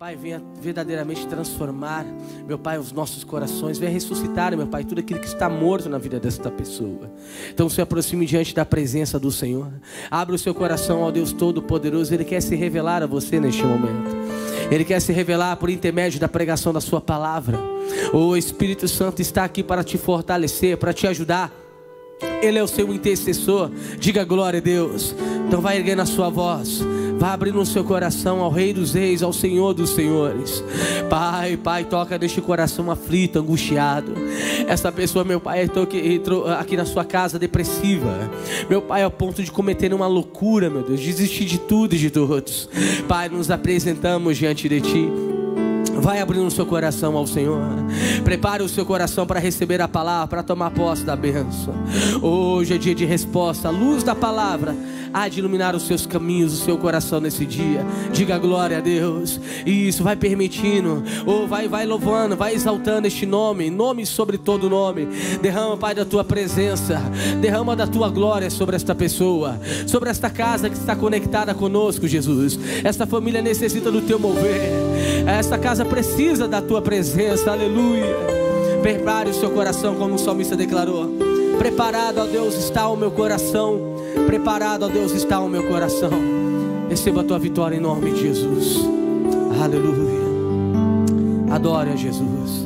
Pai, venha verdadeiramente transformar, meu Pai, os nossos corações. Venha ressuscitar, meu Pai, tudo aquilo que está morto na vida desta pessoa. Então se aproxime diante da presença do Senhor. Abra o seu coração ao Deus Todo-Poderoso. Ele quer se revelar a você neste momento. Ele quer se revelar por intermédio da pregação da sua palavra. O Espírito Santo está aqui para te fortalecer, para te ajudar. Ele é o seu intercessor. Diga glória a Deus. Então vai erguendo a sua voz, vai abrindo o seu coração ao Rei dos Reis, ao Senhor dos Senhores. Pai, toca neste coração aflito, angustiado. Essa pessoa, meu Pai, entrou aqui na sua casa depressiva, meu Pai, ao ponto de cometer uma loucura, meu Deus, desistir de tudo e de todos. Pai, nos apresentamos diante de Ti. Vai abrindo o seu coração ao Senhor. Prepare o seu coração para receber a palavra, para tomar posse da bênção. Hoje é dia de resposta. A luz da palavra há de iluminar os seus caminhos, o seu coração nesse dia. Diga glória a Deus. Isso, vai permitindo. Vai louvando, vai exaltando este nome. Nome sobre todo nome. Derrama, Pai, da Tua presença. Derrama da Tua glória sobre esta pessoa, sobre esta casa que está conectada conosco, Jesus. Esta família necessita do Teu mover. Esta casa precisa da Tua presença, aleluia. Prepare o seu coração, como o salmista declarou. Preparado, ó Deus, está o meu coração. Preparado, ó Deus, está o meu coração. Receba a Tua vitória em nome de Jesus, aleluia. Adore a Jesus.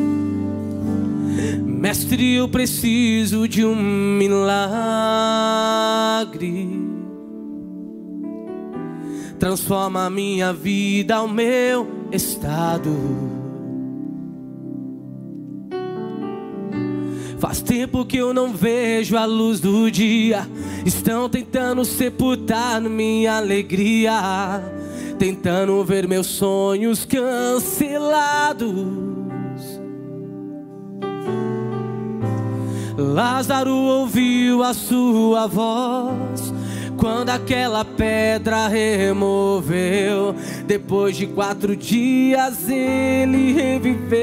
Mestre, eu preciso de um milagre. Transforma a minha vida, o meu estado. Faz tempo que eu não vejo a luz do dia. Estão tentando sepultar minha alegria, tentando ver meus sonhos cancelados. Lázaro ouviu a sua voz quando aquela pedra removeu. Depois de 4 dias ele reviveu.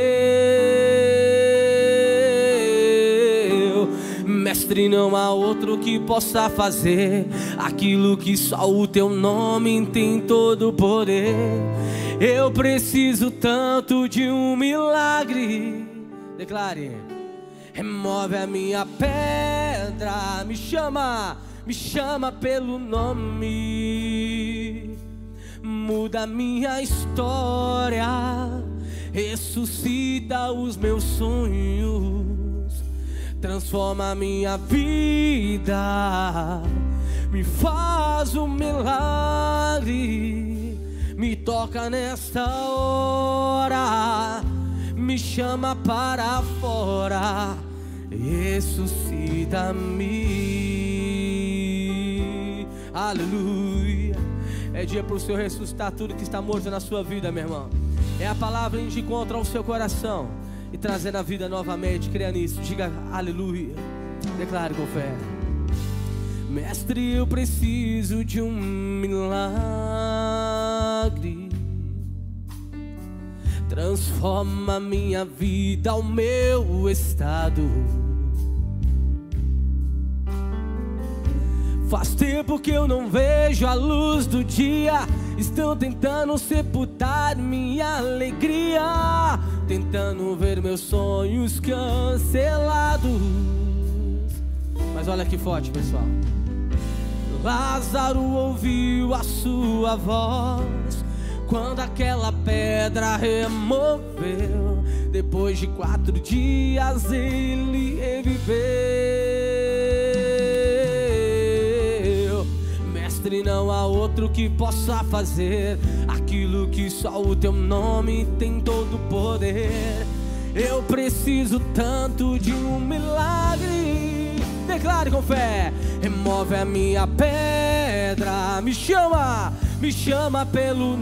Mestre, não há outro que possa fazer aquilo que só o Teu nome tem todo o poder. Eu preciso tanto de um milagre. Declare. Remove a minha pedra, me chama pelo nome. Muda minha história, ressuscita os meus sonhos. Transforma minha vida, me faz um milagre. Me toca nesta hora, me chama para fora. Ressuscita-me, aleluia. É dia para o Senhor ressuscitar tudo que está morto na sua vida, meu irmão. É a palavra indo de encontro ao seu coração e trazendo a vida novamente. Creia nisso, diga aleluia. Declare com fé. Mestre, eu preciso de um milagre. Transforma minha vida, o meu estado. Faz tempo que eu não vejo a luz do dia. Estão tentando sepultar minha alegria, tentando ver meus sonhos cancelados. Mas olha que forte, pessoal. Lázaro ouviu a sua voz quando aquela pedra removeu. Depois de 4 dias ele reviveu. Mestre, não há outro que possa fazer aquilo que só o Teu nome tem todo o poder. Eu preciso tanto de um milagre. Declare com fé. Remove a minha pedra, me chama pelo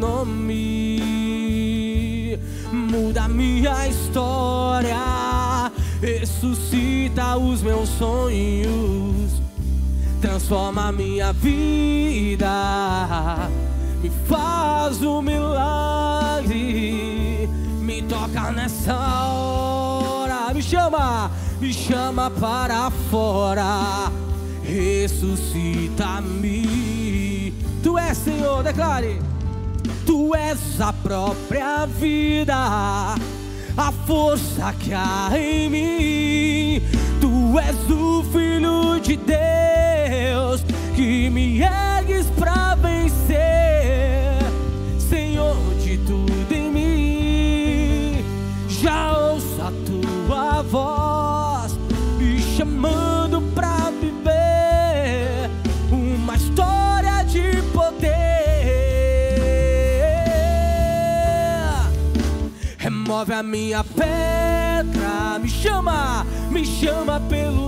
nome. Muda minha história, ressuscita os meus sonhos. Transforma a minha vida, me faz um milagre. Me toca nessa hora, me chama para fora. Ressuscita-me. Tu és, Senhor, declare. Tu Tu és a própria vida, a força que há em mim. Tu és o Filho de Deus, que me ergues pra vencer. Senhor de tudo em mim, já ouço a tua voz me chamando pra viver uma história de poder. Remove a minha pedra, me chama pelo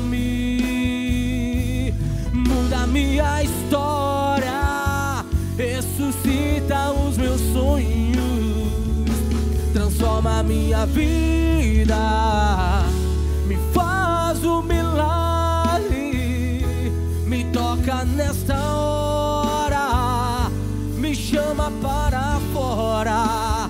nome. Muda a minha história, ressuscita os meus sonhos. Transforma a minha vida, me faz um milagre. Me toca nesta hora, me chama para fora.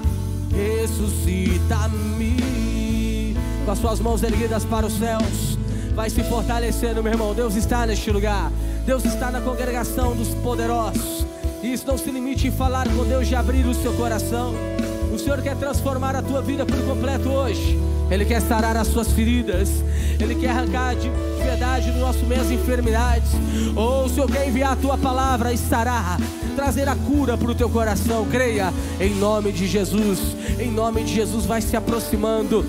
Ressuscita-me. Com as suas mãos erguidas para os céus, vai se fortalecendo, meu irmão. Deus está neste lugar, Deus está na congregação dos poderosos. E isso não se limite em falar com Deus, de abrir o seu coração. O Senhor quer transformar a tua vida por completo hoje. Ele quer sarar as suas feridas, Ele quer arrancar de verdade do nosso meio as enfermidades. O Senhor quer enviar a tua palavra e sarar, trazer a cura para o teu coração. Creia em nome de Jesus. Em nome de Jesus, vai se aproximando,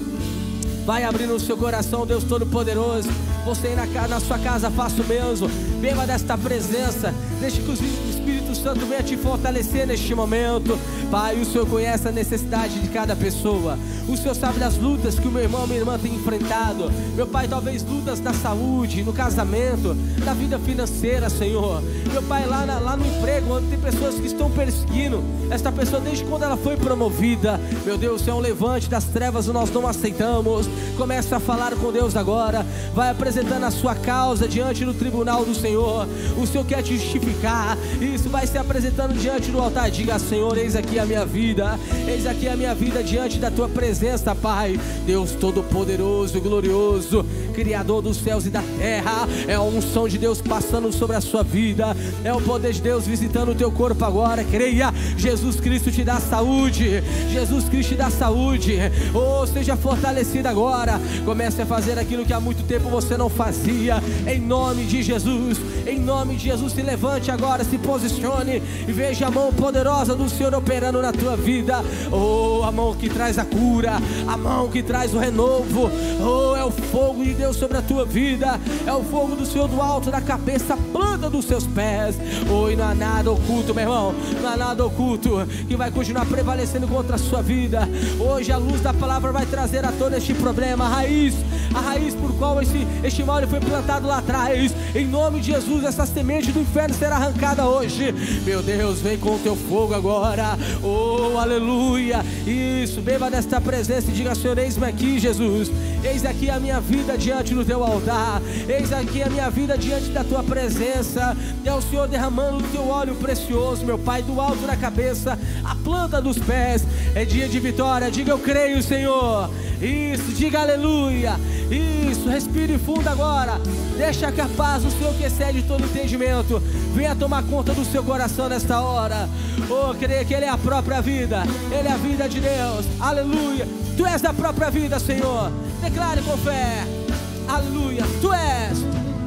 vai abrindo o seu coração. Deus Todo-Poderoso, você aí na sua casa, faça o mesmo. Beba desta presença, deixe que o Espírito Santo venha te fortalecer neste momento. Pai, o Senhor conhece a necessidade de cada pessoa. O Senhor sabe das lutas que o meu irmão, minha irmã tem enfrentado. Meu Pai, talvez lutas na saúde, no casamento, na vida financeira, Senhor. Meu Pai, lá no emprego, onde tem pessoas que estão perseguindo esta pessoa desde quando ela foi promovida. Meu Deus, é um levante das trevas, nós não aceitamos. Começa a falar com Deus agora. Vai apresentando a sua causa diante do tribunal do Senhor. O Senhor quer te justificar. Isso, vai se apresentando diante do altar. Diga: Senhor, eis aqui a minha vida, eis aqui a minha vida diante da tua presença, Pai. Deus Todo-Poderoso e glorioso, Criador dos céus e da terra. É a unção de Deus passando sobre a sua vida, é o poder de Deus visitando o teu corpo agora. Creia, Jesus Cristo te dá saúde, Jesus Cristo te dá saúde. Oh, seja fortalecido agora. Comece a fazer aquilo que há muito tempo você não fazia. Em nome de Jesus, em nome de Jesus, se levante agora, se posicione e veja a mão poderosa do Senhor operando na tua vida. Oh, a mão que traz a cura, a mão que traz o renovo. Oh, é o fogo de Deus sobre a tua vida, é o fogo do Senhor do alto da cabeça, planta dos seus pés. Oh, e não há nada oculto, meu irmão, não há nada oculto que vai continuar prevalecendo contra a sua vida. Hoje a luz da palavra vai trazer à tona este problema, a raiz por qual este mal foi plantado lá atrás. Em nome de Jesus, essa semente do inferno será arrancada hoje. Meu Deus, vem com o teu fogo agora. Oh, aleluia. Isso, beba desta presença e diga: Senhor, eis-me aqui, Jesus. Eis aqui a minha vida diante do teu altar. Eis aqui a minha vida diante da tua presença. É o Senhor derramando o teu óleo precioso, meu Pai, do alto da cabeça à planta dos pés. É dia de vitória. Diga: eu creio, Senhor. Isso, diga aleluia. Isso, respire fundo agora. Deixa que a paz do Senhor, que excede todo entendimento, venha tomar conta do seu coração nesta hora. Oh, creia que Ele é a própria vida, Ele é a vida de Deus. Aleluia. Tu és a própria vida, Senhor. Declare com fé. Aleluia. Tu és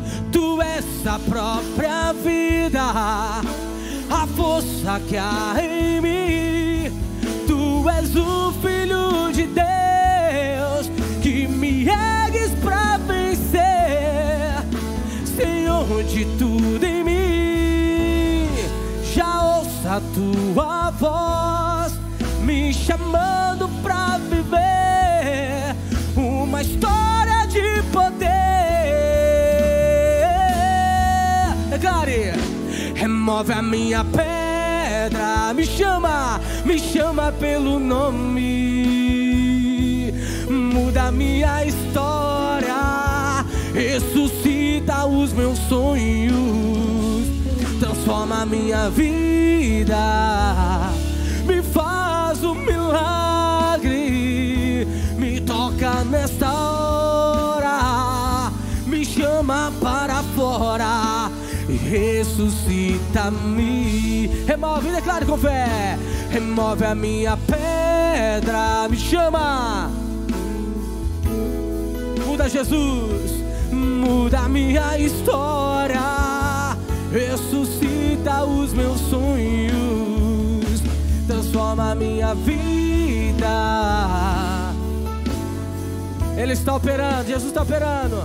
a própria vida, a força que há em mim. Tu és o Filho de Deus, que me ergues pra vencer. Senhor de tudo em mim, já ouço a tua voz me chamando pra viver uma história de poder. Declare: remove a minha pedra, me chama pelo nome. Muda a minha história, ressuscita os meus sonhos. Transforma a minha vida, me faz um milagre. Me toca nesta hora, me chama para fora. Ressuscita-me. Remove, declare com fé. remove a minha pedra. Me chama, muda, Jesus, muda a minha história, ressuscita os meus sonhos, transforma a minha vida. Ele está operando, Jesus está operando.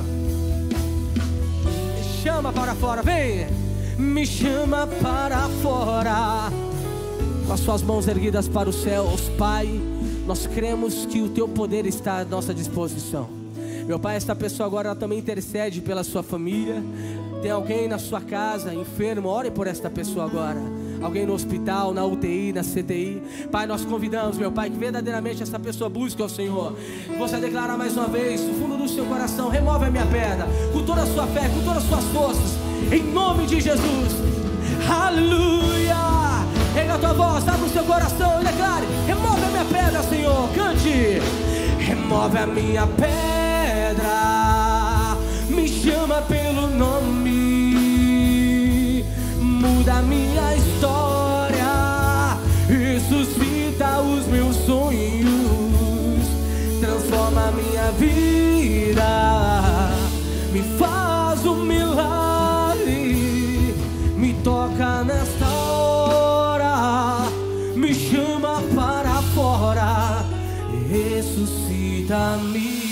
Me chama para fora, vem, me chama para fora. Com as suas mãos erguidas para os céus, Pai, nós cremos que o Teu poder está à nossa disposição. Meu Pai, esta pessoa agora ela também intercede pela sua família. Tem alguém na sua casa enfermo, ore por esta pessoa agora. Alguém no hospital, na UTI, na CTI. Pai, nós convidamos, meu Pai, que verdadeiramente essa pessoa busque ao Senhor. Você declarar mais uma vez, no fundo do seu coração, remove a minha pedra, com toda a sua fé, com todas as suas forças, em nome de Jesus. Aleluia! Pega a tua voz, abre o seu coração e declare: remove a minha pedra, Senhor. Cante: remove a minha pedra, me chama pelo nome, muda a minha história, ressuscita os meus sonhos, transforma a minha vida, me faz um milagre, me toca nesta hora, me chama para fora, ressuscita-me.